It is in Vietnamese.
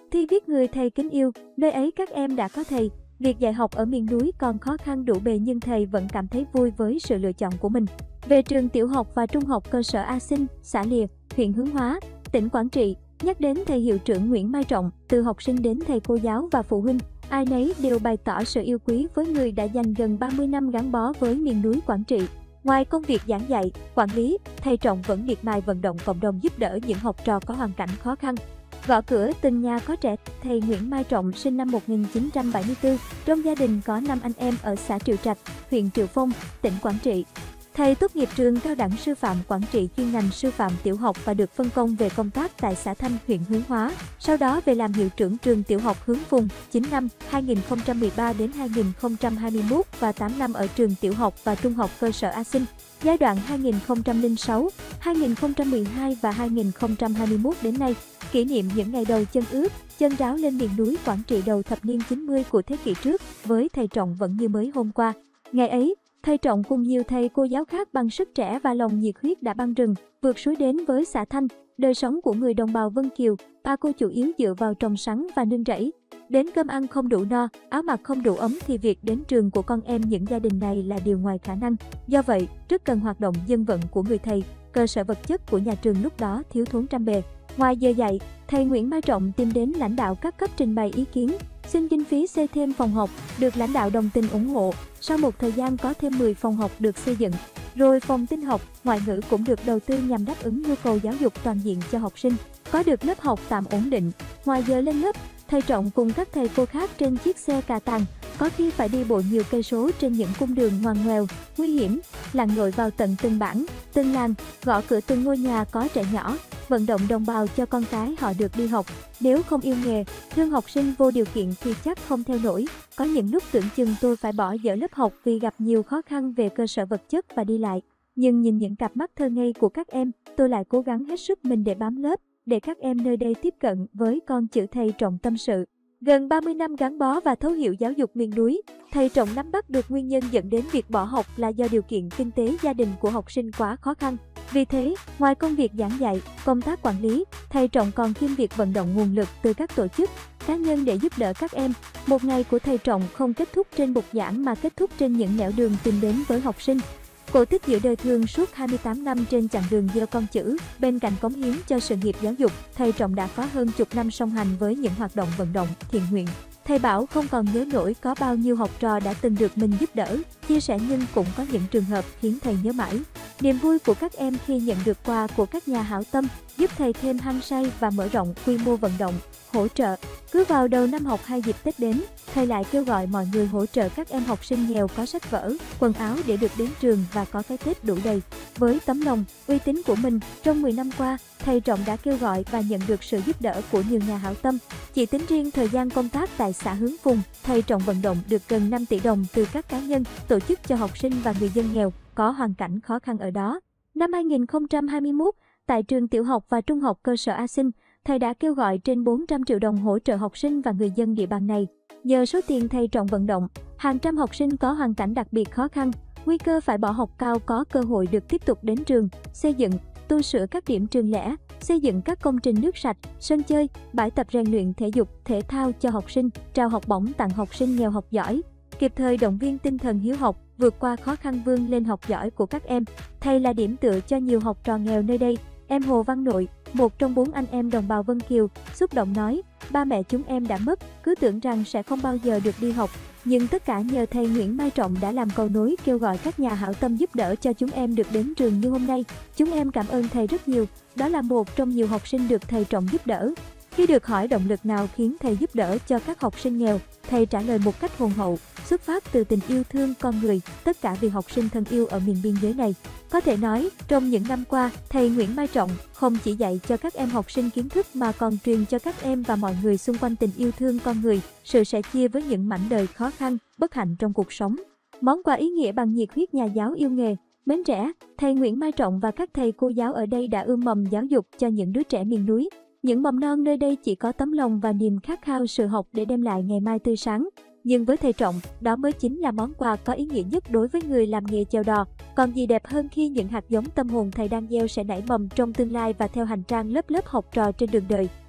Cuộc thi viết người thầy kính yêu, nơi ấy các em đã có thầy. Việc dạy học ở miền núi còn khó khăn đủ bề nhưng thầy vẫn cảm thấy vui với sự lựa chọn của mình. Về trường tiểu học và trung học cơ sở A Sinh, xã Lìa, huyện Hướng Hóa, tỉnh Quảng Trị, nhắc đến thầy hiệu trưởng Nguyễn Mai Trọng, từ học sinh đến thầy cô giáo và phụ huynh, ai nấy đều bày tỏ sự yêu quý với người đã dành gần 30 năm gắn bó với miền núi Quảng Trị. Ngoài công việc giảng dạy, quản lý, thầy Trọng vẫn miệt mài vận động cộng đồng giúp đỡ những học trò có hoàn cảnh khó khăn. Gõ cửa từng nhà có trẻ, thầy Nguyễn Mai Trọng sinh năm 1974, trong gia đình có 5 anh em ở xã Triệu Trạch, huyện Triệu Phong, tỉnh Quảng Trị. Thầy tốt nghiệp trường cao đẳng sư phạm Quảng Trị chuyên ngành sư phạm tiểu học và được phân công về công tác tại xã Thanh, huyện Hướng Hóa. Sau đó về làm hiệu trưởng trường tiểu học Hướng Phùng 9 năm 2013 đến 2021 và 8 năm ở trường tiểu học và trung học cơ sở A Sinh. Giai đoạn 2006, 2012 và 2021 đến nay, kỷ niệm những ngày đầu chân ướt, chân ráo lên miền núi Quảng Trị đầu thập niên 90 của thế kỷ trước, với thầy Trọng vẫn như mới hôm qua. Ngày ấy, thầy Trọng cùng nhiều thầy cô giáo khác bằng sức trẻ và lòng nhiệt huyết đã băng rừng, vượt suối đến với xã Thanh. Đời sống của người đồng bào Vân Kiều, ba cô chủ yếu dựa vào trồng sắn và nương rẫy. Đến cơm ăn không đủ no, áo mặc không đủ ấm thì việc đến trường của con em những gia đình này là điều ngoài khả năng. Do vậy, rất cần hoạt động dân vận của người thầy, cơ sở vật chất của nhà trường lúc đó thiếu thốn trăm bề. Ngoài giờ dạy, thầy Nguyễn Mai Trọng tìm đến lãnh đạo các cấp trình bày ý kiến, xin kinh phí xây thêm phòng học, được lãnh đạo đồng tình ủng hộ. Sau một thời gian có thêm 10 phòng học được xây dựng, rồi phòng tin học, ngoại ngữ cũng được đầu tư nhằm đáp ứng nhu cầu giáo dục toàn diện cho học sinh. Có được lớp học tạm ổn định, ngoài giờ lên lớp, thầy Trọng cùng các thầy cô khác trên chiếc xe cà tàng, có khi phải đi bộ nhiều cây số trên những cung đường ngoằn ngoèo, nguy hiểm, lặn lội vào tận từng bản, từng làng, gõ cửa từng ngôi nhà có trẻ nhỏ, vận động đồng bào cho con cái họ được đi học. Nếu không yêu nghề, thương học sinh vô điều kiện thì chắc không theo nổi. Có những lúc tưởng chừng tôi phải bỏ dở lớp học vì gặp nhiều khó khăn về cơ sở vật chất và đi lại. Nhưng nhìn những cặp mắt thơ ngây của các em, tôi lại cố gắng hết sức mình để bám lớp, để các em nơi đây tiếp cận với con chữ thầy Trọng tâm sự. Gần 30 năm gắn bó và thấu hiểu giáo dục miền núi, thầy Trọng nắm bắt được nguyên nhân dẫn đến việc bỏ học là do điều kiện kinh tế gia đình của học sinh quá khó khăn. Vì thế, ngoài công việc giảng dạy, công tác quản lý, thầy Trọng còn kiêm việc vận động nguồn lực từ các tổ chức, cá nhân để giúp đỡ các em. Một ngày của thầy Trọng không kết thúc trên bục giảng mà kết thúc trên những nẻo đường tìm đến với học sinh. Cổ tích giữa đời thương suốt 28 năm trên chặng đường gieo con chữ, bên cạnh cống hiến cho sự nghiệp giáo dục, thầy Trọng đã có hơn chục năm song hành với những hoạt động vận động, thiện nguyện. Thầy bảo không còn nhớ nổi có bao nhiêu học trò đã từng được mình giúp đỡ, chia sẻ nhưng cũng có những trường hợp khiến thầy nhớ mãi. Niềm vui của các em khi nhận được quà của các nhà hảo tâm giúp thầy thêm hăng say và mở rộng quy mô vận động, hỗ trợ. Cứ vào đầu năm học hay dịp Tết đến, thầy lại kêu gọi mọi người hỗ trợ các em học sinh nghèo có sách vở, quần áo để được đến trường và có cái Tết đủ đầy. Với tấm lòng, uy tín của mình, trong 10 năm qua, thầy Trọng đã kêu gọi và nhận được sự giúp đỡ của nhiều nhà hảo tâm. Chỉ tính riêng thời gian công tác tại xã Hướng Phùng, thầy Trọng vận động được gần 5 tỷ đồng từ các cá nhân, tổ chức cho học sinh và người dân nghèo có hoàn cảnh khó khăn ở đó. Năm 2021, tại trường tiểu học và trung học cơ sở A Sinh, thầy đã kêu gọi trên 400 triệu đồng hỗ trợ học sinh và người dân địa bàn này. Nhờ số tiền thầy Trọng vận động, hàng trăm học sinh có hoàn cảnh đặc biệt khó khăn, nguy cơ phải bỏ học cao có cơ hội được tiếp tục đến trường, xây dựng, tu sửa các điểm trường lẻ, xây dựng các công trình nước sạch, sân chơi, bãi tập rèn luyện thể dục, thể thao cho học sinh, trao học bổng tặng học sinh nghèo học giỏi, kịp thời động viên tinh thần hiếu học, vượt qua khó khăn vươn lên học giỏi của các em. Thầy là điểm tựa cho nhiều học trò nghèo nơi đây. Em Hồ Văn Nội, một trong 4 anh em đồng bào Vân Kiều, xúc động nói, ba mẹ chúng em đã mất, cứ tưởng rằng sẽ không bao giờ được đi học. Nhưng tất cả nhờ thầy Nguyễn Mai Trọng đã làm cầu nối kêu gọi các nhà hảo tâm giúp đỡ cho chúng em được đến trường như hôm nay. Chúng em cảm ơn thầy rất nhiều, đó là một trong nhiều học sinh được thầy Trọng giúp đỡ. Khi được hỏi động lực nào khiến thầy giúp đỡ cho các học sinh nghèo, thầy trả lời một cách hồn hậu, xuất phát từ tình yêu thương con người, tất cả vì học sinh thân yêu ở miền biên giới này. Có thể nói, trong những năm qua, thầy Nguyễn Mai Trọng không chỉ dạy cho các em học sinh kiến thức mà còn truyền cho các em và mọi người xung quanh tình yêu thương con người, sự sẻ chia với những mảnh đời khó khăn, bất hạnh trong cuộc sống. Món quà ý nghĩa bằng nhiệt huyết nhà giáo yêu nghề, mến trẻ, thầy Nguyễn Mai Trọng và các thầy cô giáo ở đây đã ươm mầm giáo dục cho những đứa trẻ miền núi. Những mầm non nơi đây chỉ có tấm lòng và niềm khát khao sự học để đem lại ngày mai tươi sáng. Nhưng với thầy Trọng, đó mới chính là món quà có ý nghĩa nhất đối với người làm nghề chèo đò. Còn gì đẹp hơn khi những hạt giống tâm hồn thầy đang gieo sẽ nảy mầm trong tương lai và theo hành trang lớp lớp học trò trên đường đời.